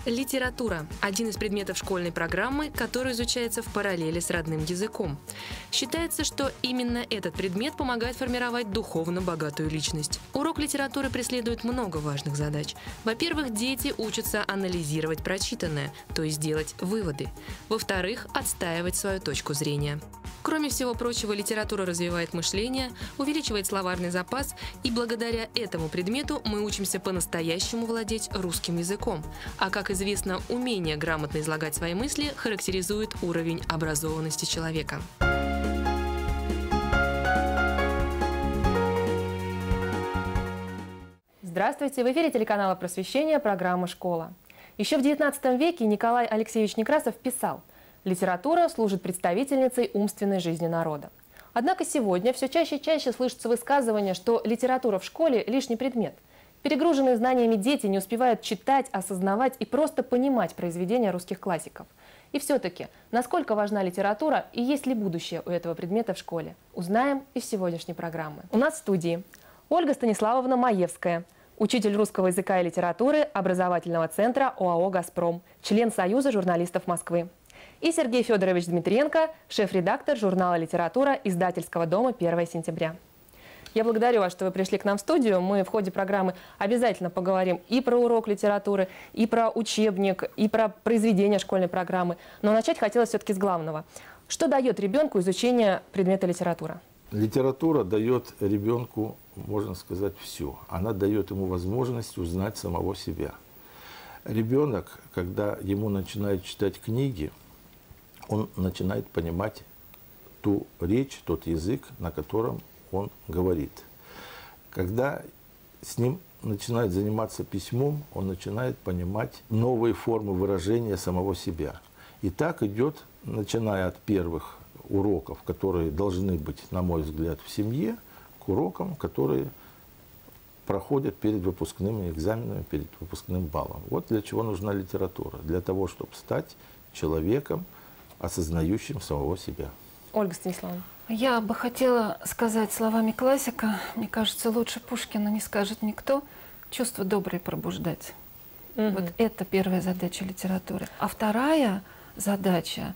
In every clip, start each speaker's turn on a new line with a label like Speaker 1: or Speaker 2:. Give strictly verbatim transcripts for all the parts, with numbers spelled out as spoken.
Speaker 1: Литература – один из предметов школьной программы, который изучается в параллели с родным языком. Считается, что именно этот предмет помогает формировать духовно богатую личность. Урок литературы преследует много важных задач. Во-первых, дети учатся анализировать прочитанное, то есть делать выводы. Во-вторых, отстаивать свою точку зрения. Кроме всего прочего, литература развивает мышление, увеличивает словарный запас, и благодаря этому предмету мы учимся по-настоящему владеть русским языком. А как известно, умение грамотно излагать свои мысли характеризует уровень образованности человека.
Speaker 2: Здравствуйте! В эфире телеканала «Просвещение», программа «Школа». Еще в девятнадцатом веке Николай Алексеевич Некрасов писал: «Литература служит представительницей умственной жизни народа». Однако сегодня все чаще и чаще слышится высказывание, что литература в школе – лишний предмет. Перегруженные знаниями дети не успевают читать, осознавать и просто понимать произведения русских классиков. И все-таки, насколько важна литература и есть ли будущее у этого предмета в школе, узнаем из сегодняшней программы. У нас в студии Ольга Станиславовна Маевская, учитель русского языка и литературы образовательного центра ОАО «Газпром», член Союза журналистов Москвы. И Сергей Федорович Дмитриенко, шеф-редактор журнала «Литература» издательского дома первое сентября. Я благодарю вас, что вы пришли к нам в студию. Мы в ходе программы обязательно поговорим и про урок литературы, и про учебник, и про произведение школьной программы. Но начать хотелось все-таки с главного. Что дает ребенку изучение предмета литература?
Speaker 3: Литература дает ребенку, можно сказать, все. Она дает ему возможность узнать самого себя. Ребенок, когда ему начинают читать книги, он начинает понимать ту речь, тот язык, на котором он говорит. Когда с ним начинает заниматься письмом, он начинает понимать новые формы выражения самого себя. И так идет, начиная от первых уроков, которые должны быть, на мой взгляд, в семье, к урокам, которые проходят перед выпускными экзаменами, перед выпускным баллом. Вот для чего нужна литература. Для того, чтобы стать человеком, осознающим самого себя.
Speaker 2: Ольга Станиславовна.
Speaker 4: Я бы хотела сказать словами классика, мне кажется, лучше Пушкина не скажет никто, чувство доброе пробуждать. Угу. Вот это первая задача литературы. А вторая задача,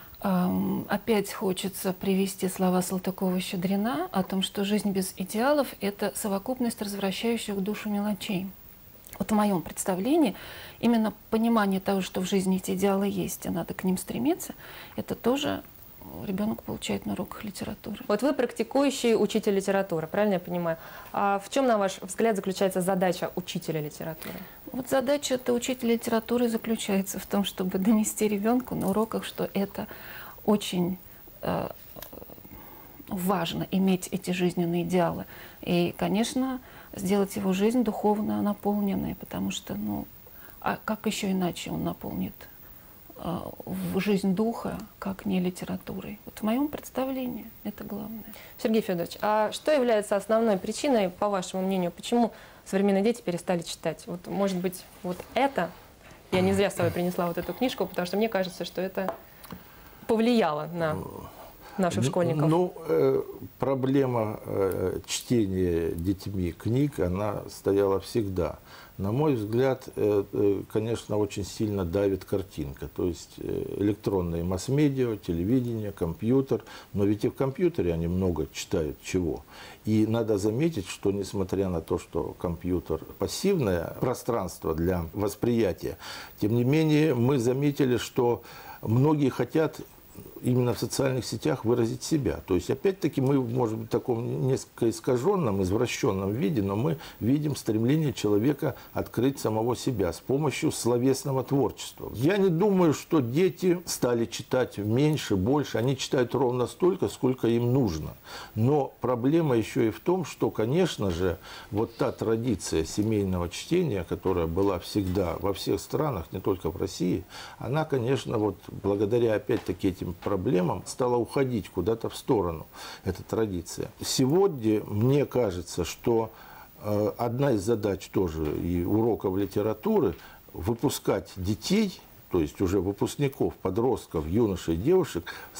Speaker 4: эм, опять хочется привести слова Салтыкова-Щедрина о том, что жизнь без идеалов – это совокупность развращающих душу мелочей. Вот в моем представлении именно понимание того, что в жизни эти идеалы есть, и надо к ним стремиться, это тоже ребенок получает на уроках литературы.
Speaker 2: Вот вы практикующий учитель литературы, правильно я понимаю? А в чем, на ваш взгляд, заключается задача учителя литературы?
Speaker 4: Вот задача это учителя литературы заключается в том, чтобы донести ребенку на уроках, что это очень э, важно иметь эти жизненные идеалы. И, конечно, сделать его жизнь духовно наполненной, потому что, ну, а как еще иначе он наполнит э, в жизнь духа, как не литературой? Вот в моем представлении это главное.
Speaker 2: Сергей Федорович, а что является основной причиной, по вашему мнению, почему современные дети перестали читать? Вот, может быть, вот это, я не зря с собой принесла вот эту книжку, потому что мне кажется, что это повлияло на наших школьников.
Speaker 3: Ну, э, проблема э, чтения детьми книг, она стояла всегда. На мой взгляд, э, э, конечно, очень сильно давит картинка. То есть э, электронные масс-медиа, телевидение, компьютер. Но ведь и в компьютере они много читают чего. И надо заметить, что несмотря на то, что компьютер пассивное пространство для восприятия, тем не менее мы заметили, что многие хотят именно в социальных сетях выразить себя. То есть, опять-таки, мы, может быть, в таком несколько искаженном, извращенном виде, но мы видим стремление человека открыть самого себя с помощью словесного творчества. Я не думаю, что дети стали читать меньше, больше. Они читают ровно столько, сколько им нужно. Но проблема еще и в том, что, конечно же, вот та традиция семейного чтения, которая была всегда во всех странах, не только в России, она, конечно, вот благодаря, опять-таки, этим проблемам стала уходить куда-то в сторону, эта традиция. Сегодня мне кажется, что э, одна из задач тоже и уроков литературы – выпускать детей, то есть уже выпускников, подростков, юношей, девушек с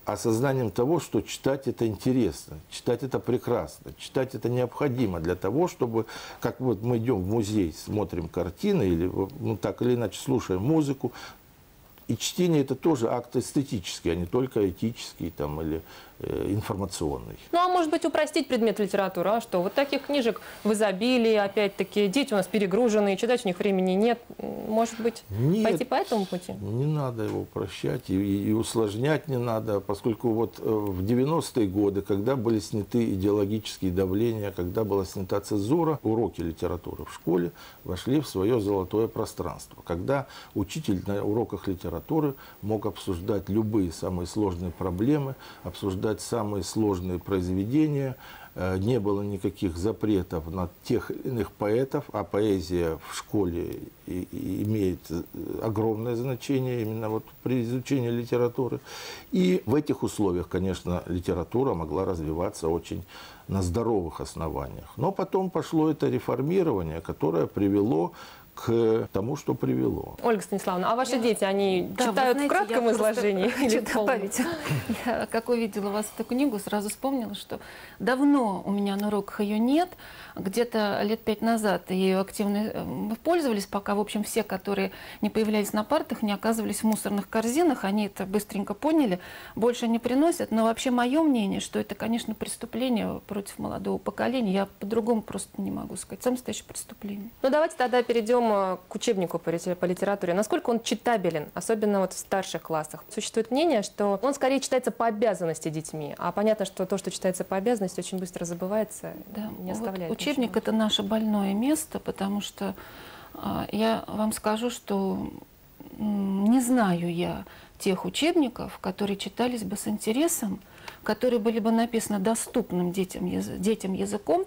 Speaker 3: осознанием того, что читать это интересно, читать это прекрасно, читать это необходимо для того, чтобы, как вот мы идем в музей, смотрим картины или ну, так или иначе слушаем музыку, и чтение это тоже акт эстетический, а не только этический там, или э, информационный.
Speaker 2: Ну, а может быть, упростить предмет литературы? А что? Вот таких книжек в изобилии, опять-таки, дети у нас перегружены, читать у них времени нет. Может быть,
Speaker 3: нет,
Speaker 2: пойти по этому пути?
Speaker 3: Не надо его упрощать и, и усложнять не надо, поскольку вот в девяностые годы, когда были сняты идеологические давления, когда была снята цензура, уроки литературы в школе вошли в свое золотое пространство. Когда учитель на уроках литературы мог обсуждать любые самые сложные проблемы, обсуждать самые сложные произведения. Не было никаких запретов на тех или иных поэтов, а поэзия в школе имеет огромное значение именно вот при изучении литературы. И в этих условиях, конечно, литература могла развиваться очень на здоровых основаниях. Но потом пошло это реформирование, которое привело к тому, что привело.
Speaker 2: Ольга Станиславовна, а ваши я... дети, они
Speaker 4: да,
Speaker 2: читают
Speaker 4: знаете,
Speaker 2: в кратком изложении?
Speaker 4: Хочу добавить. Я, как увидела у вас эту книгу, сразу вспомнила, что давно у меня на уроках ее нет. Где-то лет пять назад ее активно пользовались, пока, в общем, все, которые не появлялись на партах, не оказывались в мусорных корзинах. Они это быстренько поняли, больше не приносят. Но вообще мое мнение, что это, конечно, преступление против молодого поколения. Я по-другому просто не могу сказать. Самое настоящее преступление.
Speaker 2: Ну, давайте тогда перейдем к учебнику по литературе. Насколько он читабелен, особенно вот в старших классах? Существует мнение, что он скорее читается по обязанности детьми, а понятно, что то, что читается по обязанности, очень быстро забывается, да, не оставляет.
Speaker 4: Вот учебник – это наше больное место, потому что а, я вам скажу, что не знаю я тех учебников, которые читались бы с интересом, которые были бы написаны доступным детям, яз, детям языком,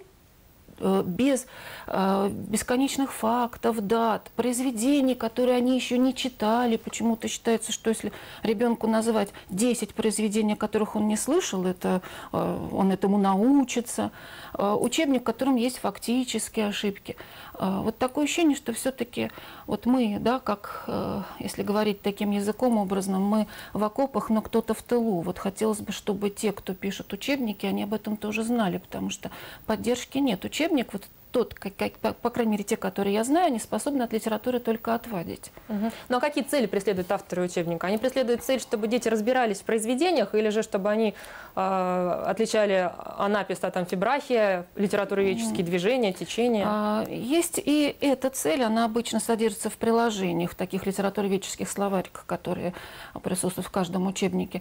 Speaker 4: без э, бесконечных фактов, дат, произведений, которые они еще не читали. Почему-то считается, что если ребенку называть десять произведений, которых он не слышал, это, э, он этому научится. Э, учебник, в котором есть фактические ошибки. Э, вот такое ощущение, что все-таки вот мы, да, как, э, если говорить таким языком образным, мы в окопах, но кто-то в тылу. Вот хотелось бы, чтобы те, кто пишет учебники, они об этом тоже знали, потому что поддержки нет. Учебник вот тот, как, как, по, по крайней мере, те, которые я знаю, они способны от литературы только отвадить.
Speaker 2: Угу. Ну а какие цели преследуют авторы учебника? Они преследуют цель, чтобы дети разбирались в произведениях, или же чтобы они э, отличали анапист от амфибрахия, литературоведческие движения, течения?
Speaker 4: А, есть и эта цель, она обычно содержится в приложениях, таких литературоведческих словариках, которые присутствуют в каждом учебнике.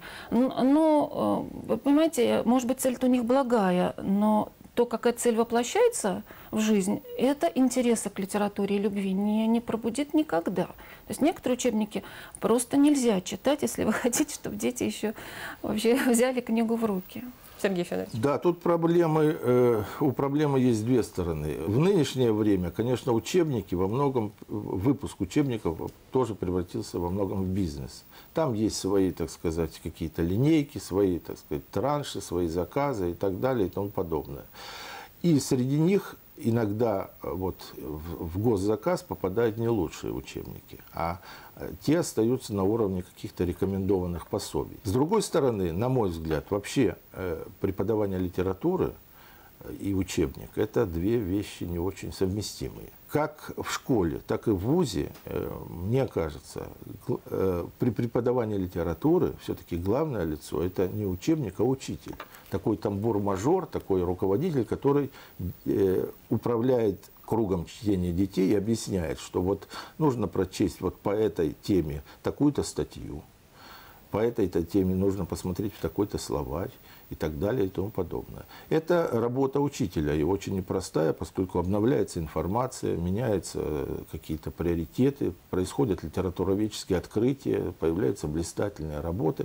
Speaker 4: Но, вы понимаете, может быть, цель-то у них благая, но то, как эта цель воплощается в жизнь, это интереса к литературе и любви не, не пробудит никогда. То есть некоторые учебники просто нельзя читать, если вы хотите, чтобы дети еще вообще взяли книгу в руки.
Speaker 2: Сергей Федорович.
Speaker 3: Да, тут проблемы, э, у проблемы есть две стороны. В нынешнее время, конечно, учебники во многом, выпуск учебников тоже превратился во многом в бизнес. Там есть свои, так сказать, какие-то линейки, свои, так сказать, транши, свои заказы и так далее и тому подобное. И среди них иногда вот в госзаказ попадают не лучшие учебники, а те остаются на уровне каких-то рекомендованных пособий. С другой стороны, на мой взгляд, вообще преподавание литературы и учебник – это две вещи не очень совместимые. Как в школе, так и в вузе, мне кажется, при преподавании литературы все-таки главное лицо – это не учебник, а учитель. Такой тамбур-мажор, такой руководитель, который управляет кругом чтения детей и объясняет, что вот нужно прочесть вот по этой теме такую-то статью, по этой теме нужно посмотреть в такой-то словарь и так далее и тому подобное. Это работа учителя, и очень непростая, поскольку обновляется информация, меняются какие-то приоритеты, происходят литературоведческие открытия, появляются блистательные работы.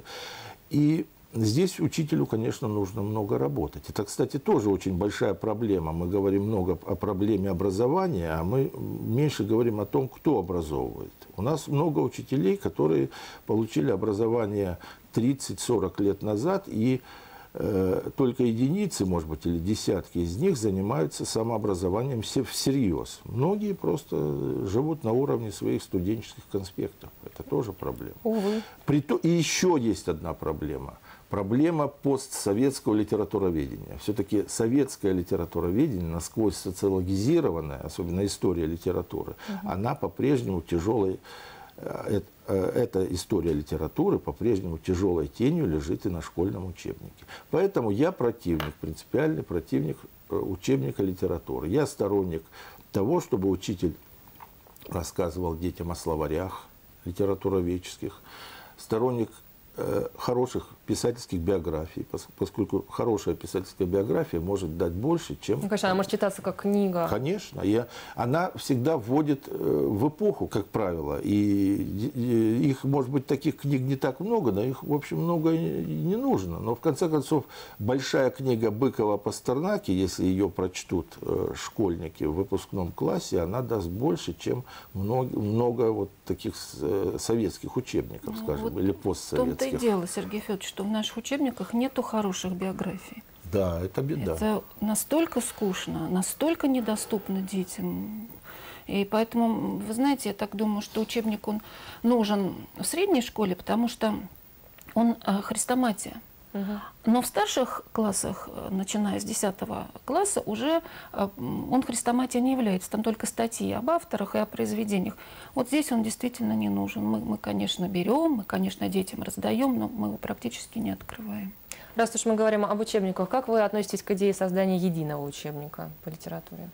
Speaker 3: И здесь учителю, конечно, нужно много работать. Это, кстати, тоже очень большая проблема. Мы говорим много о проблеме образования, а мы меньше говорим о том, кто образовывает. У нас много учителей, которые получили образование тридцать-сорок лет назад, и э, только единицы, может быть, или десятки из них занимаются самообразованием всерьез. Многие просто живут на уровне своих студенческих конспектов. Это тоже проблема.
Speaker 2: Увы.
Speaker 3: Прито... И еще есть одна проблема. проблема постсоветского литературоведения. Все-таки советское литературоведение, насквозь социологизированная, особенно история литературы, угу. она по-прежнему тяжелой, эта история литературы по-прежнему тяжелой тенью лежит и на школьном учебнике. Поэтому я противник, принципиальный противник учебника литературы. Я сторонник того, чтобы учитель рассказывал детям о словарях литературоведческих, сторонник э, хороших писательских биографий, поскольку хорошая писательская биография может дать больше, чем...
Speaker 2: Ну, конечно, она может читаться как книга.
Speaker 3: Конечно. Я, она всегда вводит э, в эпоху, как правило. И, и их, может быть, таких книг не так много, но их, в общем, много и не нужно. Но, в конце концов, большая книга Быкова-Пастернаки, если ее прочтут э, школьники в выпускном классе, она даст больше, чем много, много вот таких э, советских учебников, ну, скажем, вот или постсоветских. В
Speaker 4: том-то и дело, Сергей Федорович, что в наших учебниках нету хороших биографий.
Speaker 3: Да, это беда.
Speaker 4: Это настолько скучно, настолько недоступно детям. И поэтому, вы знаете, я так думаю, что учебник он нужен в средней школе, потому что он э, хрестоматия. Угу. Но в старших классах, начиная с десятого класса, уже э, он хрестоматия не является. Там только статьи об авторах и о произведениях. Вот здесь он действительно не нужен. Мы, мы конечно, берем, мы, конечно, детям раздаем, но мы его практически не открываем.
Speaker 2: Раз уж мы говорим об учебниках, как вы относитесь к идее создания единого учебника по литературе?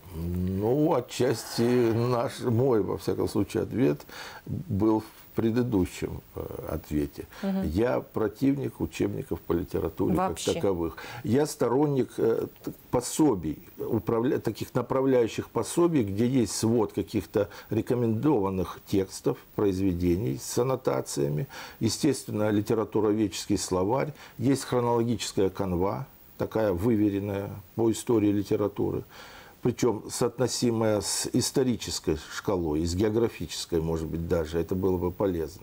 Speaker 3: Ну, отчасти наш, мой, во всяком случае, ответ был в предыдущем э, ответе. Угу. Я противник учебников по литературе
Speaker 2: Вообще.
Speaker 3: как таковых. Я сторонник э, пособий, управля... таких направляющих пособий, где есть свод каких-то рекомендованных текстов, произведений с аннотациями. Естественно, литературоведческий словарь. Есть хронологическая канва, такая выверенная по истории литературы. Причем соотносимая с исторической шкалой, и с географической, может быть, даже. Это было бы полезно.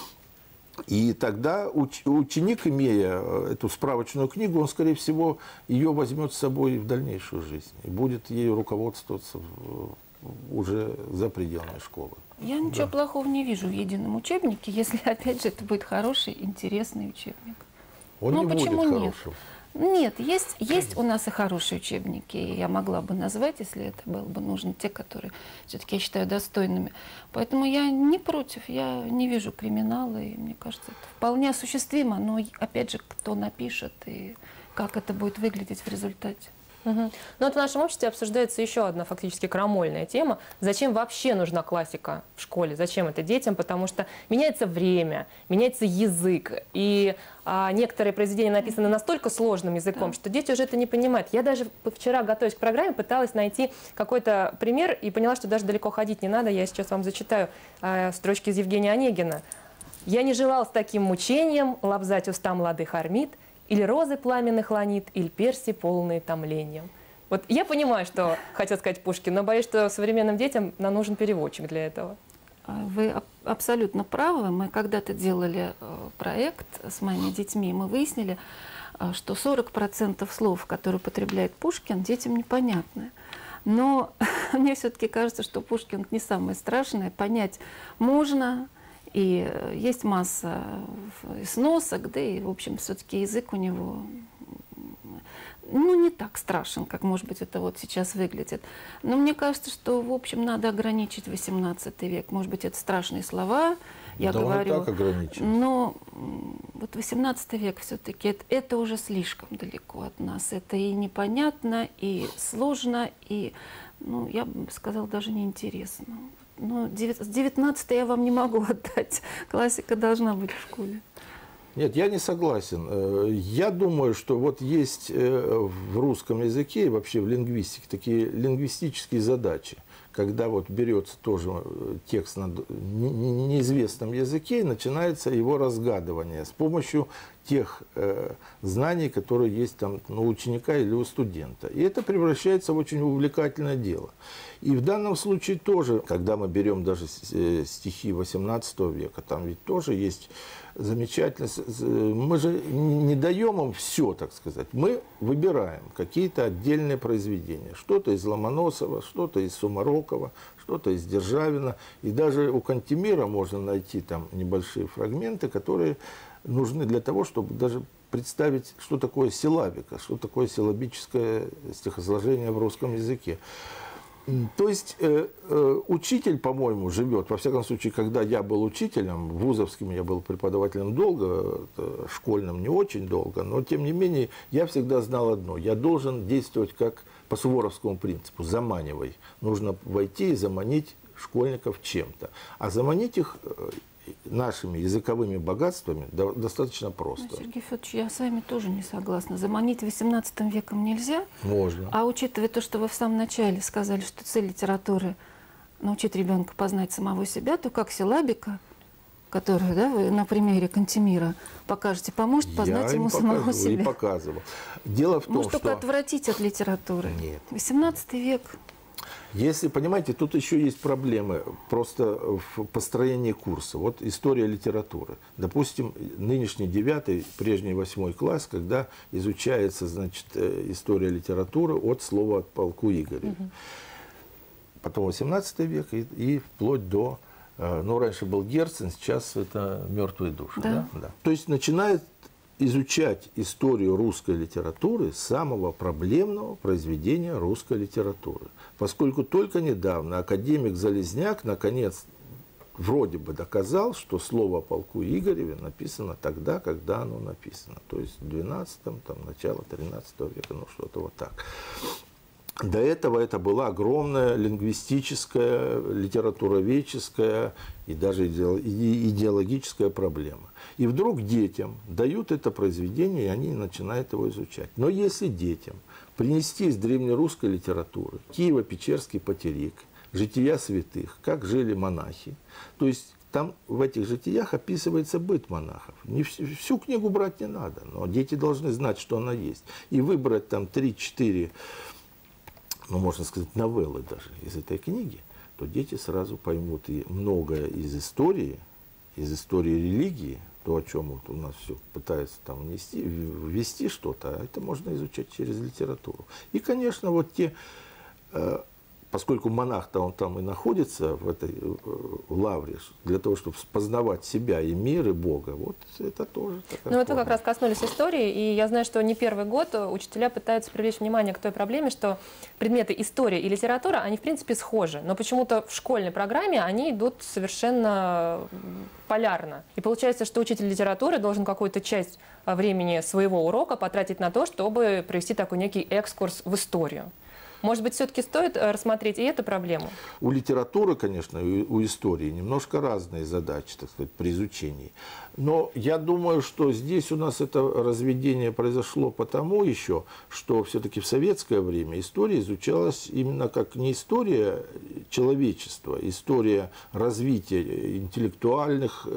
Speaker 3: И тогда уч ученик, имея эту справочную книгу, он, скорее всего, ее возьмет с собой в дальнейшую жизнь. И будет ею руководствоваться в, уже за пределами школы.
Speaker 4: Я ничего да. плохого не вижу в едином учебнике, если, опять же, это будет хороший, интересный учебник.
Speaker 3: Он
Speaker 4: Но
Speaker 3: не
Speaker 4: почему
Speaker 3: будет
Speaker 4: нет?
Speaker 3: хорошим.
Speaker 4: Нет, есть, есть у нас и хорошие учебники, я могла бы назвать, если это было бы нужно, те, которые все-таки я считаю достойными. Поэтому я не против, я не вижу криминала, и мне кажется, это вполне осуществимо, но опять же, кто напишет и как это будет выглядеть в результате.
Speaker 2: Угу. Но вот в нашем обществе обсуждается еще одна фактически крамольная тема. Зачем вообще нужна классика в школе? Зачем это детям? Потому что меняется время, меняется язык. И а, некоторые произведения написаны настолько сложным языком, да. что дети уже это не понимают. Я даже вчера, готовясь к программе, пыталась найти какой-то пример и поняла, что даже далеко ходить не надо. Я сейчас вам зачитаю а, строчки из Евгения Онегина. «Я не желал с таким мучением лобзать уста молодых армид, или розы пламенных ланит, или перси, полные томлением». Вот я понимаю, что хотел сказать Пушкин, но боюсь, что современным детям нам нужен переводчик для этого.
Speaker 4: Вы абсолютно правы. Мы когда-то делали проект с моими детьми, мы выяснили, что сорок процентов слов, которые употребляет Пушкин, детям непонятны. Но мне все-таки кажется, что Пушкин не самое страшное. Понять можно. И есть масса сносок, да и, в общем, все-таки язык у него, ну, не так страшен, как, может быть, это вот сейчас выглядит. Но мне кажется, что, в общем, надо ограничить восемнадцатый век. Может быть, это страшные слова, я
Speaker 3: да
Speaker 4: говорю.
Speaker 3: Так ограничить.
Speaker 4: Но вот восемнадцатый век все-таки это, это уже слишком далеко от нас. Это и непонятно, и сложно, и, ну, я бы сказала, даже неинтересно. Ну, с девятнадцатой я вам не могу отдать. Классика должна быть в школе.
Speaker 3: Нет, я не согласен. Я думаю, что вот есть в русском языке и вообще в лингвистике такие лингвистические задачи, когда вот берется тоже текст на неизвестном языке и начинается его разгадывание с помощью тех э, знаний, которые есть там у ученика или у студента. И это превращается в очень увлекательное дело. И в данном случае тоже, когда мы берем даже стихи восемнадцатого века, там ведь тоже есть замечательно. Мы же не даем им все, так сказать. Мы выбираем какие-то отдельные произведения. Что-то из Ломоносова, что-то из Сумарокова, что-то из Державина. И даже у Кантемира можно найти там небольшие фрагменты, которые нужны для того, чтобы даже представить, что такое силлабика, что такое силлабическое стихосложение в русском языке. То есть э, э, учитель, по-моему, живет, во всяком случае, когда я был учителем, вузовским я был преподавателем долго, э, школьным не очень долго, но тем не менее я всегда знал одно: я должен действовать как по суворовскому принципу: заманивай. Нужно войти и заманить школьников чем-то. А заманить их э, нашими языковыми богатствами до, достаточно просто.
Speaker 4: Ну, Сергей Федорович, я с вами тоже не согласна. Заманить восемнадцатым веком нельзя.
Speaker 3: Можно.
Speaker 4: А учитывая то, что вы в самом начале сказали, что цель литературы – научить ребенка познать самого себя, то как силлабика, которую, да, вы на примере Кантемира покажете, поможет познать
Speaker 3: я
Speaker 4: ему самого себя.
Speaker 3: Я и показывал. Дело в том,
Speaker 4: Может
Speaker 3: что...
Speaker 4: только отвратить от литературы.
Speaker 3: Нет.
Speaker 4: восемнадцатый век.
Speaker 3: Если, понимаете, тут еще есть проблемы просто в построении курса. Вот история литературы. Допустим, нынешний девятый, прежний восьмой класс, когда изучается, значит, история литературы от слова полку Игоря. Угу. Потом восемнадцатый век и, и вплоть до... Ну, раньше был Герцен, сейчас это «Мертвые души».
Speaker 4: Да.
Speaker 3: Да? Да. То есть начинает изучать историю русской литературы с самого проблемного произведения русской литературы. Поскольку только недавно академик Залезняк наконец вроде бы доказал, что слово о полку Игореве написано тогда, когда оно написано. То есть в двенадцатом, там, начало тринадцатого века, ну что-то вот так. До этого это была огромная лингвистическая, литературоведческая и даже идеологическая проблема. И вдруг детям дают это произведение, и они начинают его изучать. Но если детям принести из древнерусской литературы Киево-Печерский потерик, жития святых, как жили монахи, то есть там в этих житиях описывается быт монахов. Не всю, всю книгу брать не надо, но дети должны знать, что она есть. И выбрать там три-четыре, ну, можно сказать, новеллы даже из этой книги, то дети сразу поймут и многое из истории, из истории религии, то, о чем вот у нас все пытаются там внести, ввести что-то, а это можно изучать через литературу. И, конечно, вот те, э, поскольку монах-то он там и находится в этой в лавре, для того, чтобы познавать себя и мир, и Бога, вот это тоже такая
Speaker 2: Ну, вот вы
Speaker 3: форма.
Speaker 2: как раз коснулись истории, и я знаю, что не первый год учителя пытаются привлечь внимание к той проблеме, что предметы история и литература, они в принципе схожи, но почему-то в школьной программе они идут совершенно полярно. И получается, что учитель литературы должен какую-то часть времени своего урока потратить на то, чтобы провести такой некий экскурс в историю. Может быть, все-таки стоит рассмотреть и эту проблему?
Speaker 3: У литературы, конечно, и у истории немножко разные задачи, так сказать, при изучении. Но я думаю, что здесь у нас это разведение произошло потому еще, что все-таки в советское время история изучалась именно как не история человечества, история развития интеллектуальных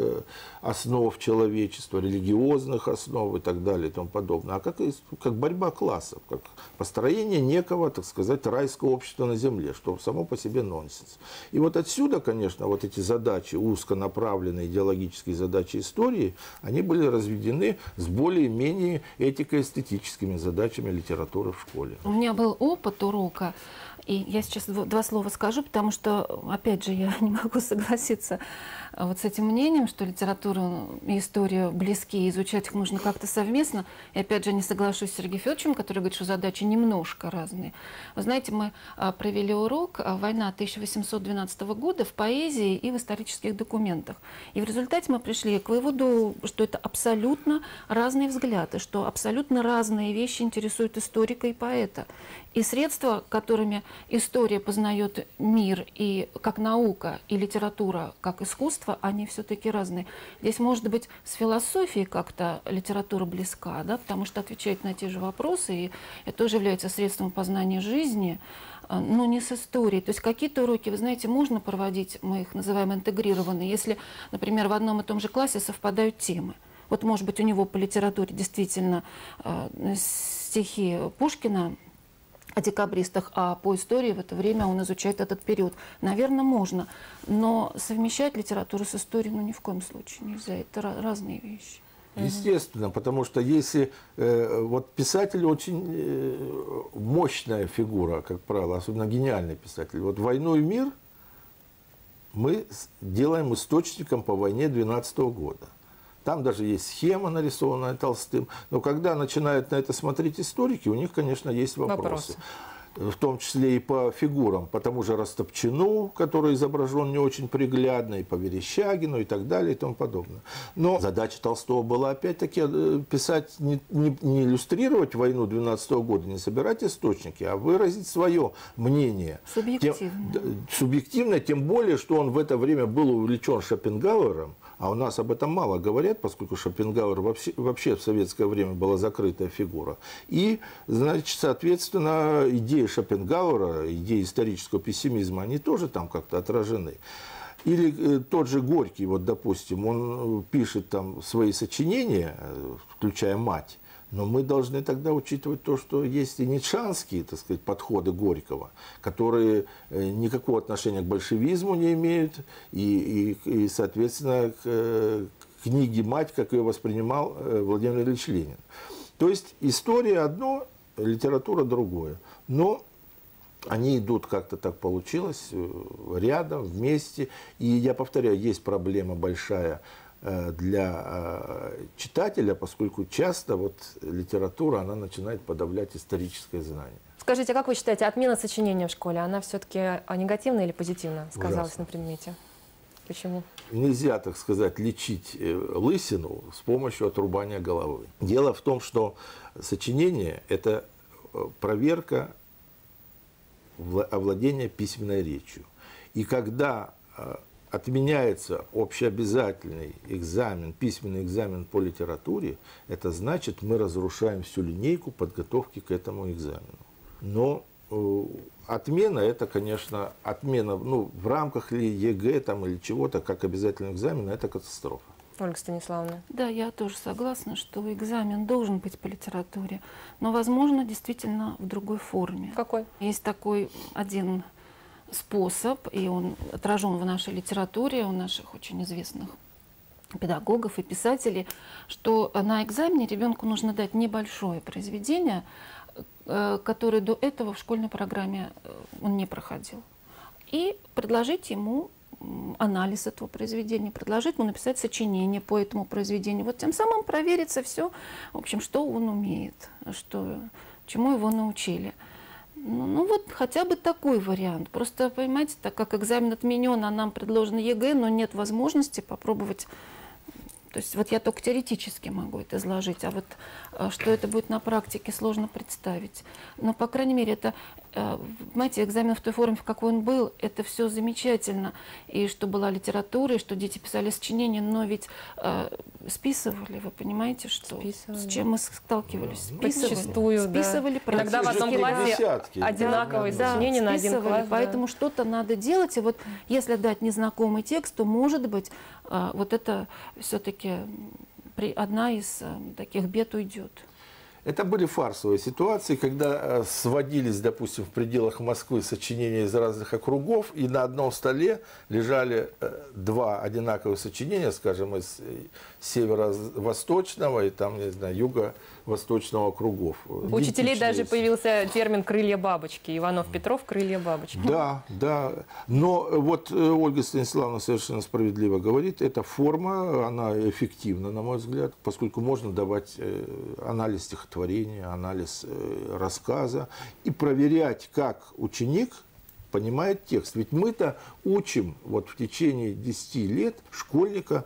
Speaker 3: основ человечества, религиозных основ и так далее и тому подобное, а как, как борьба классов, как построение некого, так сказать, райского общества на земле, что само по себе нонсенс. И вот отсюда, конечно, вот эти задачи, узконаправленные идеологические задачи истории, они были разведены с более-менее этико-эстетическими задачами литературы в школе.
Speaker 4: У меня был опыт урока, и я сейчас два слова скажу, потому что, опять же, я не могу согласиться вот с этим мнением, что литература и история близки, и изучать их нужно как-то совместно. И опять же, не соглашусь с Сергеем Федоровичем, который говорит, что задачи немножко разные. Вы знаете, мы провели урок «Война тысяча восемьсот двенадцатого года» в поэзии и в исторических документах. И в результате мы пришли к выводу, что это абсолютно разные взгляды, что абсолютно разные вещи интересуют историка и поэта. И средства, которыми история познает мир и как наука, и литература как искусство, они все-таки разные. Здесь, может быть, с философией как-то литература близка, да, потому что отвечает на те же вопросы, и это тоже является средством познания жизни, но не с историей. То есть какие-то уроки, вы знаете, можно проводить, мы их называем интегрированные, если, например, в одном и том же классе совпадают темы. Вот, может быть, у него по литературе действительно э, стихи Пушкина о декабристах, а по истории в это время он изучает этот период. Наверное, можно, но совмещать литературу с историей, ну, ни в коем случае нельзя. Это разные вещи.
Speaker 3: Естественно, потому что если э, вот писатель очень э, мощная фигура, как правило, особенно гениальный писатель. Вот «Войну и мир» мы делаем источником по войне двенадцатого года. Там даже есть схема, нарисованная Толстым. Но когда начинают на это смотреть историки, у них, конечно, есть вопросы.
Speaker 2: Вопросы.
Speaker 3: В том числе и по фигурам, по тому же Растопчину, который изображен не очень приглядно, и по Верещагину и так далее и тому подобное. Но задача Толстого была опять-таки писать, не, не, не иллюстрировать войну двенадцатого года, не собирать источники, а выразить свое мнение.
Speaker 4: Субъективно.
Speaker 3: Тем, субъективно, тем более, что он в это время был увлечен Шопенгауэром, а у нас об этом мало говорят, поскольку Шопенгауэр вообще, вообще в советское время была закрытая фигура. И, значит, соответственно, идеи Шопенгауэра, идеи исторического пессимизма, они тоже там как-то отражены. Или э, тот же Горький, вот, допустим, он пишет там свои сочинения, включая «Мать», но мы должны тогда учитывать то, что есть и ницшанские, так сказать, подходы Горького, которые никакого отношения к большевизму не имеют, и, и, и соответственно, к книге «Мать», как ее воспринимал Владимир Ильич Ленин. То есть история одно, литература другое. Но они идут, как-то так получилось, рядом, вместе. И я повторяю, есть проблема большая для читателя, поскольку часто вот литература, она начинает подавлять историческое знание.
Speaker 2: Скажите, а как вы считаете, отмена сочинения в школе, она все-таки негативно или позитивно сказалась
Speaker 3: Ужасно.
Speaker 2: на предмете? Почему?
Speaker 3: Нельзя, так сказать, лечить лысину с помощью отрубания головы. Дело в том, что сочинение – это проверка овладения письменной речью. И когда отменяется общеобязательный экзамен, письменный экзамен по литературе, это значит, мы разрушаем всю линейку подготовки к этому экзамену. Но э, отмена, это, конечно, отмена, ну, в рамках ли ЕГЭ там, или чего-то, как обязательного экзамена, это катастрофа.
Speaker 2: Ольга Станиславовна.
Speaker 4: Да, я тоже согласна, что экзамен должен быть по литературе, но, возможно, действительно в другой форме.
Speaker 2: Какой?
Speaker 4: Есть такой один способ, и он отражен в нашей литературе, у наших очень известных педагогов и писателей, что на экзамене ребенку нужно дать небольшое произведение, которое до этого в школьной программе он не проходил, и предложить ему анализ этого произведения, предложить ему написать сочинение по этому произведению. Вот тем самым проверится все, в общем, что он умеет, что, чему его научили. Ну, ну вот хотя бы такой вариант. Просто, понимаете, так как экзамен отменен, а нам предложено ЕГЭ, но нет возможности попробовать. То есть вот я только теоретически могу это изложить, а вот что это будет на практике, сложно представить. Но, по крайней мере, это, понимаете, экзамен в той форме, в какой он был, это все замечательно. И что была литература, и что дети писали сочинения, но ведь э, списывали, вы понимаете, что, списывали. С чем мы сталкивались?
Speaker 3: Да.
Speaker 4: Списывали,
Speaker 2: Подчастую,
Speaker 4: списывали
Speaker 2: да. Иногда в одном классе
Speaker 3: десятки,
Speaker 2: одинаковые
Speaker 3: да,
Speaker 2: сочинения
Speaker 4: да,
Speaker 2: на один класс.
Speaker 4: Поэтому да. Что-то надо делать. И вот если дать незнакомый текст, то, может быть, э, вот это все-таки одна из э, таких бед уйдет.
Speaker 3: Это были фарсовые ситуации, когда сводились, допустим, в пределах Москвы сочинения из разных округов, и на одном столе лежали два одинаковых сочинения, скажем, из северо-восточного и там, не знаю, юго-восточного округов.
Speaker 2: У учителей даже появился термин «крылья бабочки». Иванов-Петров «крылья бабочки». Да,
Speaker 3: да. Но вот Ольга Станиславовна совершенно справедливо говорит, эта форма, она эффективна, на мой взгляд, поскольку можно давать анализ стихотворения, анализ рассказа и проверять, как ученик понимает текст. Ведь мы-то учим вот в течение десяти лет школьника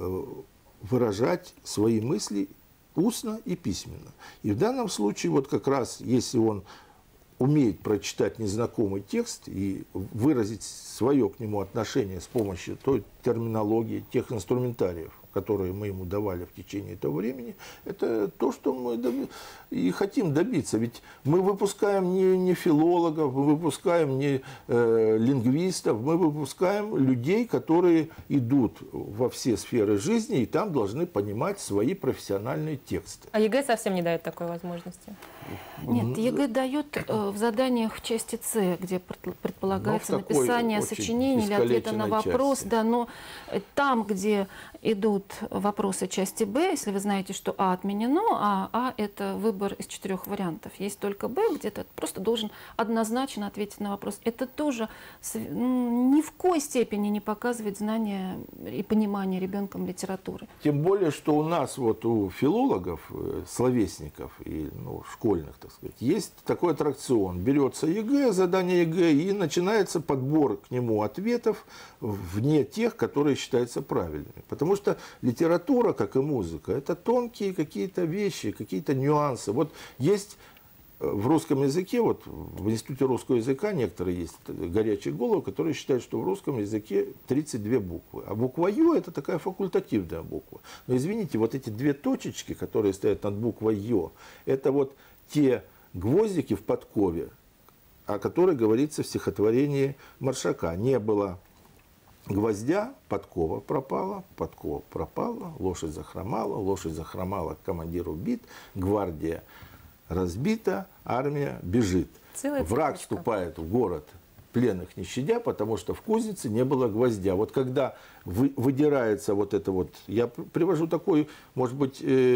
Speaker 3: выражать свои мысли устно и письменно. И в данном случае, вот как раз, если он умеет прочитать незнакомый текст и выразить свое к нему отношение с помощью той терминологии, тех инструментариев, которые мы ему давали в течение этого времени, это то, что мы доби- и хотим добиться. Ведь мы выпускаем не, не филологов, мы выпускаем не э, лингвистов, мы выпускаем людей, которые идут во все сферы жизни и там должны понимать свои профессиональные тексты.
Speaker 2: А ЕГЭ совсем не дает такой возможности?
Speaker 4: Нет, ЕГЭ дает э, в заданиях части С, где предполагается
Speaker 3: написание
Speaker 4: сочинения или ответа на вопрос,
Speaker 3: части.
Speaker 4: да, но там, где идут будут вопросы части Б, если вы знаете, что А отменено, а А – это выбор из четырех вариантов. Есть только Б, где ты просто должен однозначно ответить на вопрос. Это тоже ни в коей степени не показывает знания и понимание ребенком литературы.
Speaker 3: Тем более, что у нас, вот у филологов, словесников и ну, школьных, так сказать, есть такой аттракцион. Берется ЕГЭ, задание ЕГЭ, и начинается подбор к нему ответов вне тех, которые считаются правильными. Потому что литература, как и музыка, это тонкие какие-то вещи, какие-то нюансы. Вот есть в русском языке, вот в Институте русского языка некоторые есть горячие головы, которые считают, что в русском языке тридцать две буквы. А буква Ё – это такая факультативная буква. Но извините, вот эти две точечки, которые стоят над буквой Ё, это вот те гвоздики в подкове, о которых говорится в стихотворении Маршака. Не было гвоздя, подкова пропала, подкова пропала, лошадь захромала, лошадь захромала, командир убит, гвардия разбита, армия бежит.
Speaker 2: Целая
Speaker 3: Враг
Speaker 2: цепочка.
Speaker 3: вступает в город, пленных не щадя, потому что в кузнице не было гвоздя. Вот когда вы, выдирается вот это вот, я привожу такой, может быть,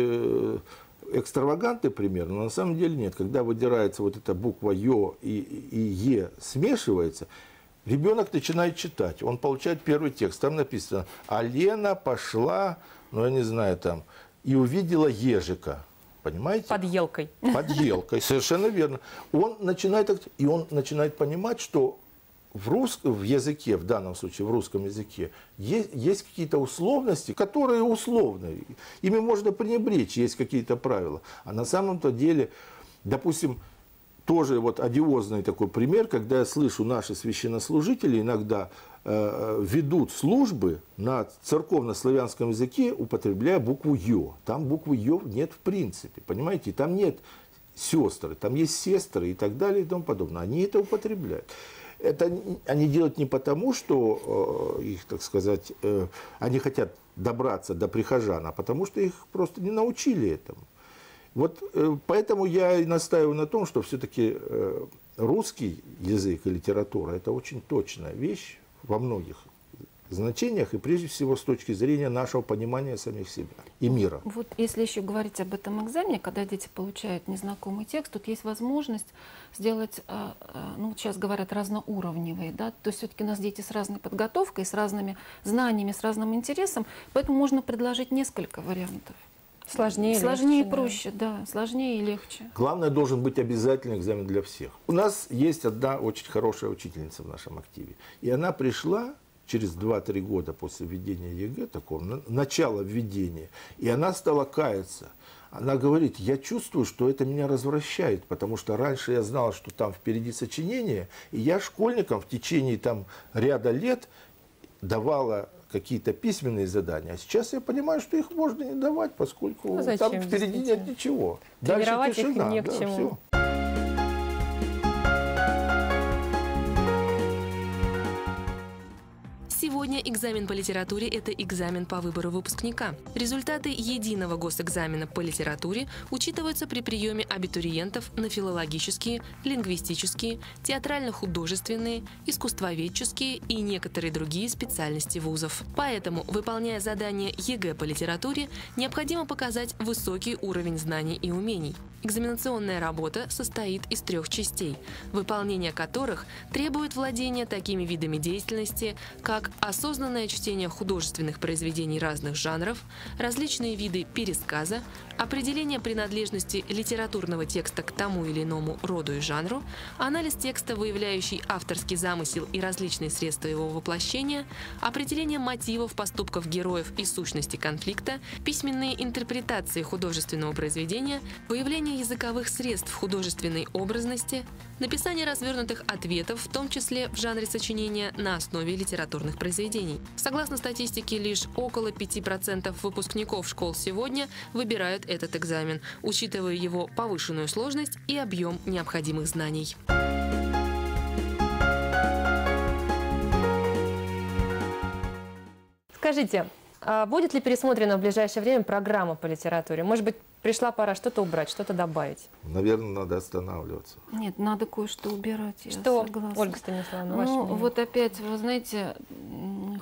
Speaker 3: э, экстравагантный пример, но на самом деле нет. Когда выдирается вот эта буква Ё и, и Е смешивается, ребенок начинает читать. Он получает первый текст. Там написано: «А Лена пошла, ну я не знаю, там, и увидела ежика». Понимаете?
Speaker 2: Под елкой.
Speaker 3: Под елкой, совершенно верно. Он начинает, и он начинает понимать, что в русском в языке, в данном случае в русском языке, есть, есть какие-то условности, которые условны. Ими можно пренебречь, есть какие-то правила. А на самом-то деле, допустим, тоже вот одиозный такой пример, когда я слышу, наши священнослужители иногда э, ведут службы на церковно-славянском языке, употребляя букву Ё. Там буквы Ё нет в принципе, понимаете? Там нет сестры, там есть сестры и так далее и тому подобное. Они это употребляют. Это они делают не потому, что э, их, так сказать, э, они хотят добраться до прихожан, а потому что их просто не научили этому. Вот э, поэтому я и настаиваю на том, что все-таки э, русский язык и литература – это очень точная вещь во многих значениях, и прежде всего с точки зрения нашего понимания самих себя и мира.
Speaker 4: Вот если еще говорить об этом экзамене, когда дети получают незнакомый текст, тут есть возможность сделать, ну сейчас говорят, разноуровневые, да, то есть все-таки у нас дети с разной подготовкой, с разными знаниями, с разным интересом, поэтому можно предложить несколько вариантов.
Speaker 2: Сложнее,
Speaker 4: Сложнее
Speaker 2: легче,
Speaker 4: и проще, да. да, сложнее и легче.
Speaker 3: Главное, должен быть обязательный экзамен для всех. У нас есть одна очень хорошая учительница в нашем активе, и она пришла через два-три года после введения ЕГЭ, такого, начала введения, и она стала каяться. Она говорит: я чувствую, что это меня развращает, потому что раньше я знала, что там впереди сочинение, и я школьникам в течение там ряда лет давала какие-то письменные задания, а сейчас я понимаю, что их можно не давать, поскольку ну, там впереди нет ничего.
Speaker 2: Тренировать
Speaker 3: дальше тишина,
Speaker 2: их не к
Speaker 3: да,
Speaker 2: чему.
Speaker 3: все.
Speaker 1: Сегодня экзамен по литературе – это экзамен по выбору выпускника. Результаты единого госэкзамена по литературе учитываются при приеме абитуриентов на филологические, лингвистические, театрально-художественные, искусствоведческие и некоторые другие специальности вузов. Поэтому, выполняя задание ЕГЭ по литературе, необходимо показать высокий уровень знаний и умений. Экзаменационная работа состоит из трех частей, выполнение которых требует владения такими видами деятельности, как осознанное чтение художественных произведений разных жанров, различные виды пересказа, определение принадлежности литературного текста к тому или иному роду и жанру, анализ текста, выявляющий авторский замысел и различные средства его воплощения, определение мотивов поступков героев и сущности конфликта, письменные интерпретации художественного произведения, выявление языковых средств художественной образности, написание развернутых ответов, в том числе в жанре сочинения на основе литературных произведений. Согласно статистике, лишь около пяти процентов выпускников школ сегодня выбирают этот экзамен, учитывая его повышенную сложность и объем необходимых знаний.
Speaker 2: Скажите, а будет ли пересмотрена в ближайшее время программа по литературе? Может быть, пришла пора что-то убрать, что-то добавить?
Speaker 3: Наверное, надо останавливаться.
Speaker 4: Нет, надо кое-что убирать, я
Speaker 2: Что,
Speaker 4: согласна.
Speaker 2: Ольга Станиславовна, ваше
Speaker 4: Ну,
Speaker 2: мнение?
Speaker 4: вот опять, вы знаете,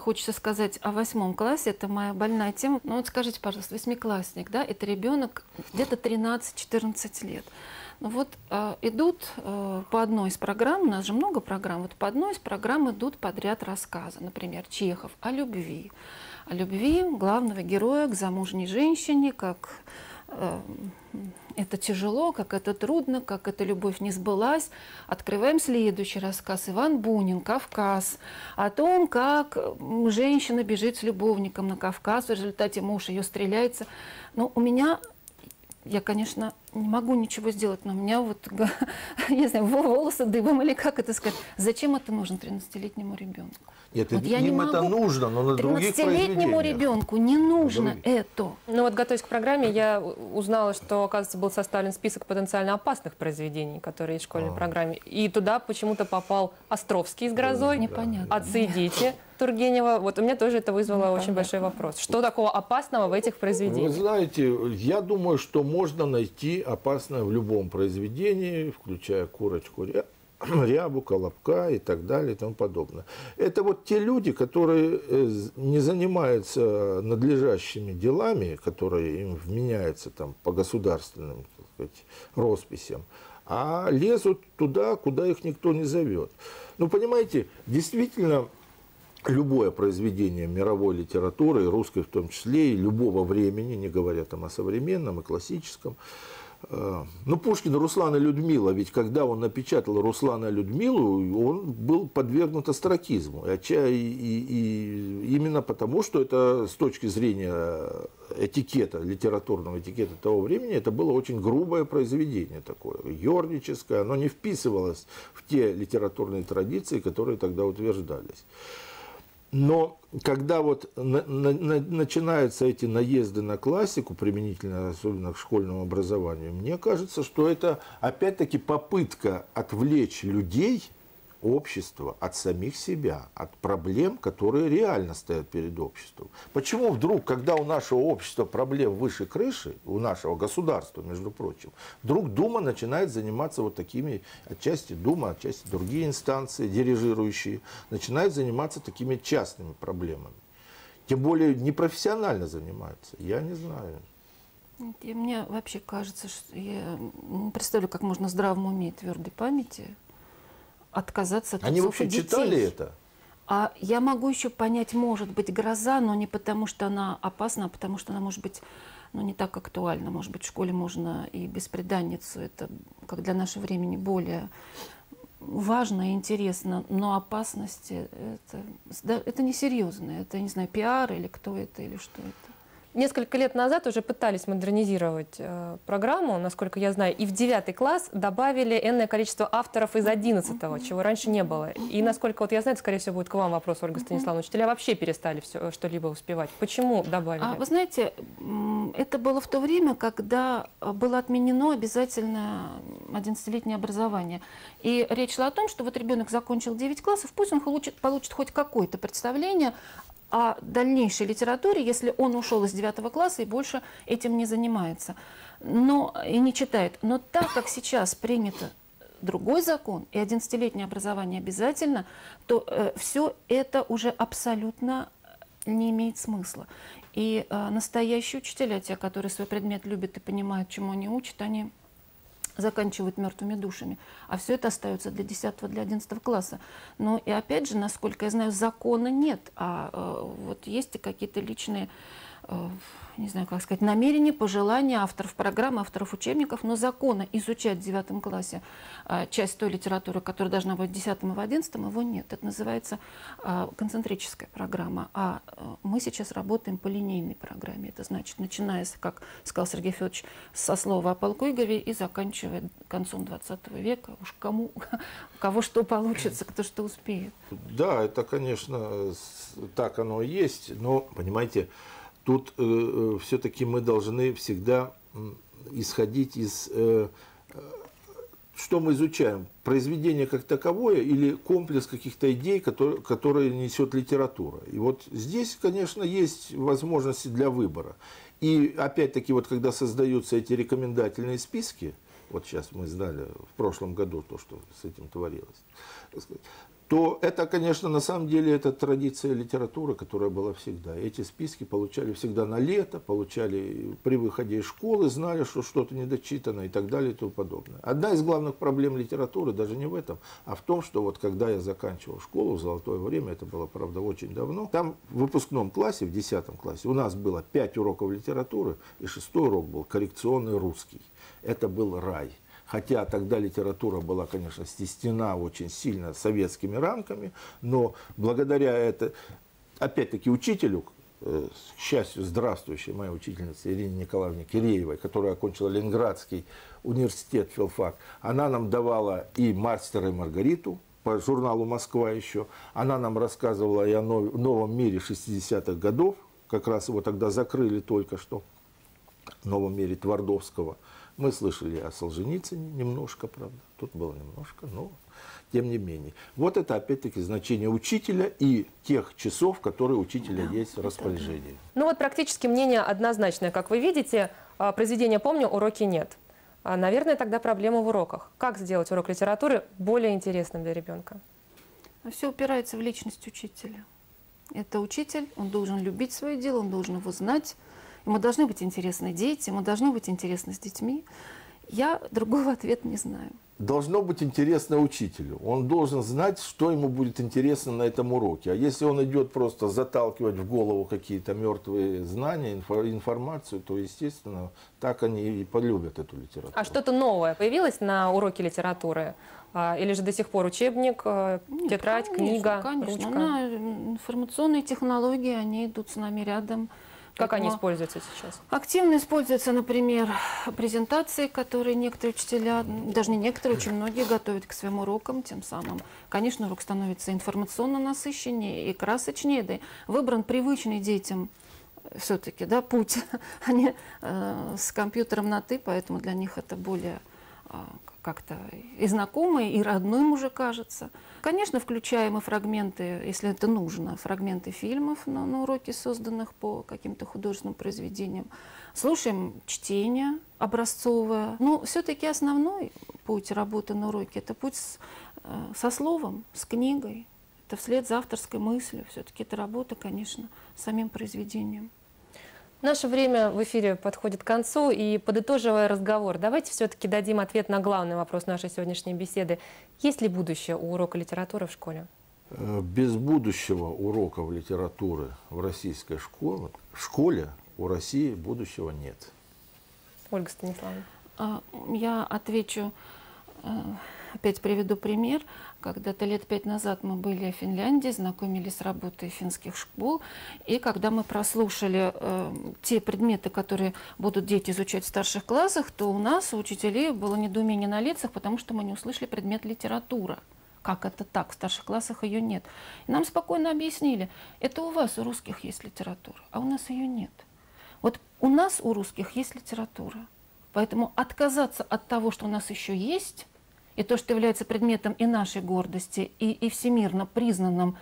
Speaker 4: хочется сказать о восьмом классе, это моя больная тема. Ну вот скажите, пожалуйста, восьмиклассник, да, это ребенок где-то тринадцать-четырнадцать лет. Ну вот э, идут э, по одной из программ, у нас же много программ, вот по одной из программ идут подряд рассказы, например, Чехов о любви. О любви главного героя к замужней женщине, как э, это тяжело, как это трудно, как эта любовь не сбылась. Открываем следующий рассказ. Иван Бунин, Кавказ. О том, как женщина бежит с любовником на Кавказ, в результате муж ее стреляется. Но у меня, я, конечно, не могу ничего сделать, но у меня вот, не знаю, волосы дыбом или как это сказать. Зачем это нужно тринадцатилетнему ребенку?
Speaker 3: Нет,
Speaker 4: вот
Speaker 3: им
Speaker 4: не
Speaker 3: это
Speaker 4: могу.
Speaker 3: нужно, но на других
Speaker 4: тринадцатилетнему ребенку не нужно это.
Speaker 2: Ну вот, готовясь к программе, я узнала, что, оказывается, был составлен список потенциально опасных произведений, которые есть в школьной а. программе. И туда почему-то попал Островский с «Грозой»,
Speaker 4: непонятно.
Speaker 2: «Отцы и дети» Тургенева. Вот у меня тоже это вызвало непонятно. Очень большой вопрос. Что такого опасного в этих произведениях?
Speaker 3: Вы знаете, я думаю, что можно найти опасное в любом произведении, включая «Курочку Рябу», «Колобка» и так далее и тому подобное. Это вот те люди, которые не занимаются надлежащими делами, которые им вменяются там, по государственным, так сказать, росписям, а лезут туда, куда их никто не зовет. Ну, понимаете, действительно, любое произведение мировой литературы, и русской в том числе, и любого времени, не говоря там о современном и классическом. Ну, Пушкин, Руслан и Людмила, ведь когда он напечатал Руслана и Людмилу, он был подвергнут остракизму. И, и, и именно потому, что это с точки зрения этикета, литературного этикета того времени, это было очень грубое произведение такое, ёрническое, оно не вписывалось в те литературные традиции, которые тогда утверждались. Но когда вот на, на, на, начинаются эти наезды на классику, применительно особенно к школьному образованию, мне кажется, что это опять-таки попытка отвлечь людей, общество от самих себя, от проблем, которые реально стоят перед обществом. Почему вдруг, когда у нашего общества проблем выше крыши, у нашего государства, между прочим, вдруг Дума начинает заниматься вот такими, отчасти Дума, отчасти другие инстанции, дирижирующие, начинают заниматься такими частными проблемами. Тем более непрофессионально занимаются, я не знаю.
Speaker 4: И мне вообще кажется, что я не представляю, как можно в здравом уме и твердой памяти отказаться от
Speaker 3: Они вообще
Speaker 4: детей.
Speaker 3: Читали это?
Speaker 4: А я могу еще понять, может быть, «Гроза», но не потому, что она опасна, а потому, что она может быть ну, не так актуальна. Может быть, в школе можно и «Бесприданницу». Это, как для нашего времени, более важно и интересно. Но опасности это, это несерьезно. Это, не знаю, пиар или кто это, или что это.
Speaker 2: Несколько лет назад уже пытались модернизировать э, программу, насколько я знаю, и в девятый класс добавили энное количество авторов из одиннадцатого, чего раньше не было. И насколько вот я знаю, это, скорее всего, будет к вам вопрос, Ольга Станиславовна, учителя вообще перестали все, что-либо успевать. Почему добавили?
Speaker 4: А, вы знаете, это было в то время, когда было отменено обязательно одиннадцатилетнее образование. И речь шла о том, что вот ребенок закончил девять классов, пусть он получит, получит хоть какое-то представление о дальнейшей литературе, если он ушел из девятого класса и больше этим не занимается, но и не читает. Но так как сейчас принят другой закон, и одиннадцатилетнее образование обязательно, то э, все это уже абсолютно не имеет смысла. И э, настоящие учителя, те, которые свой предмет любят и понимают, чему они учат, они заканчивают мертвыми душами. А все это остается для десятого, для одиннадцатого класса. Но и опять же, насколько я знаю, закона нет. А э, вот есть и какие-то личные, э, не знаю, как сказать, намерения, пожелания авторов программ, авторов учебников, но закона изучать в девятом классе э, часть той литературы, которая должна быть в десятом и в одиннадцатом, его нет. Это называется э, концентрическая программа. А э, мы сейчас работаем по линейной программе. Это значит, начиная, как сказал Сергей Федорович, со слова о полку Игореве и заканчивая концом двадцатого века. Уж кому, у кого что получится, кто что успеет.
Speaker 3: Да, это, конечно, так оно и есть. Но, понимаете, тут э, все-таки мы должны всегда исходить из, э, что мы изучаем, произведение как таковое или комплекс каких-то идей, которые, которые несет литература. И вот здесь, конечно, есть возможности для выбора. И опять-таки, вот когда создаются эти рекомендательные списки, вот сейчас мы знали в прошлом году то, что с этим творилось, то это, конечно, на самом деле это традиция литературы, которая была всегда. Эти списки получали всегда на лето, получали при выходе из школы, знали, что что-то недочитано и так далее и тому подобное. Одна из главных проблем литературы даже не в этом, а в том, что вот когда я заканчивал школу в золотое время, это было, правда, очень давно, там в выпускном классе, в десятом классе, у нас было пять уроков литературы, и шестой урок был коррекционный русский. Это был рай. Хотя тогда литература была, конечно, стеснена очень сильно советскими рамками, но благодаря это, опять-таки, учителю, к счастью, здравствующей моей учительнице Ирине Николаевне Киреевой, которая окончила Ленинградский университет филфак, она нам давала и «Мастера и Маргариту», по журналу «Москва» еще, она нам рассказывала и о новом мире шестидесятых годов, как раз его тогда закрыли только что, «Новом мире» Твардовского. Мы слышали о Солженицыне немножко, правда, тут было немножко, но тем не менее. Вот это опять-таки значение учителя и тех часов, которые у учителя да, есть в распоряжении.
Speaker 2: Ну вот практически мнение однозначное, как вы видите, произведения помню, уроки нет. Наверное, тогда проблема в уроках. Как сделать урок литературы более интересным для ребенка?
Speaker 4: Все упирается в личность учителя. Это учитель, он должен любить свое дело, он должен его знать. Ему должны быть интересны дети, ему должно быть интересно с детьми. Я другого ответа не знаю.
Speaker 3: Должно быть интересно учителю. Он должен знать, что ему будет интересно на этом уроке. А если он идет просто заталкивать в голову какие-то мертвые знания, информацию, то, естественно, так они и полюбят эту литературу.
Speaker 2: А что-то новое появилось на уроке литературы? Или же до сих пор учебник,
Speaker 4: Нет,
Speaker 2: тетрадь,
Speaker 4: конечно,
Speaker 2: книга,
Speaker 4: конечно.
Speaker 2: ручка?
Speaker 4: Ну, информационные технологии, они идут с нами рядом.
Speaker 2: Как
Speaker 4: Поэтому
Speaker 2: они используются сейчас?
Speaker 4: Активно используются, например, презентации, которые некоторые учителя, даже не некоторые, очень многие готовят к своим урокам, тем самым, конечно, урок становится информационно насыщеннее и красочнее, да, выбран привычный детям все-таки, да, путь, они э, с компьютером на «ты», поэтому для них это более э, как-то и знакомый, и родным уже кажется. Конечно, включаем и фрагменты, если это нужно, фрагменты фильмов на, на уроки, созданных по каким-то художественным произведениям. Слушаем чтение образцовое. Но все-таки основной путь работы на уроке – это путь с, со словом, с книгой. Это вслед за авторской мыслью. Все-таки это работа, конечно, с самим произведением.
Speaker 2: Наше время в эфире подходит к концу, и, подытоживая разговор, давайте все-таки дадим ответ на главный вопрос нашей сегодняшней беседы. Есть ли будущее у урока литературы в школе?
Speaker 3: Без будущего уроков литературы в российской школе, в школе у России будущего нет.
Speaker 2: Ольга Станиславовна.
Speaker 4: Я отвечу, опять приведу пример. Когда-то лет пять назад мы были в Финляндии, знакомились с работой финских школ, и когда мы прослушали э, те предметы, которые будут дети изучать в старших классах, то у нас, у учителей, было недоумение на лицах, потому что мы не услышали предмет литература. Как это так? В старших классах ее нет. И нам спокойно объяснили, это у вас, у русских, есть литература, а у нас ее нет. Вот у нас, у русских, есть литература. Поэтому отказаться от того, что у нас еще есть, и то, что является предметом и нашей гордости, и, и всемирно признанным,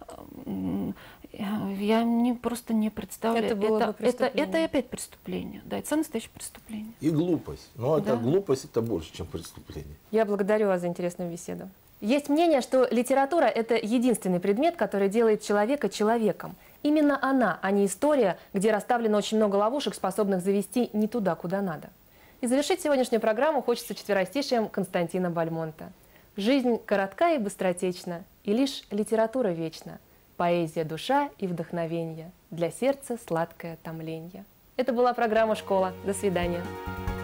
Speaker 4: я не, просто не представляю.
Speaker 2: Это было
Speaker 4: это,
Speaker 2: бы преступление.
Speaker 4: Это, это опять преступление. Да, это настоящее преступление.
Speaker 3: И глупость. Но
Speaker 4: Да.
Speaker 3: это глупость, это больше, чем преступление.
Speaker 2: Я благодарю вас за интересную беседу. Есть мнение, что литература – это единственный предмет, который делает человека человеком. Именно она, а не история, где расставлено очень много ловушек, способных завести не туда, куда надо. И завершить сегодняшнюю программу хочется четверостишием Константина Бальмонта. «Жизнь коротка и быстротечна, и лишь литература вечна. Поэзия, душа и вдохновенье, для сердца сладкое томленье». Это была программа «Школа». До свидания.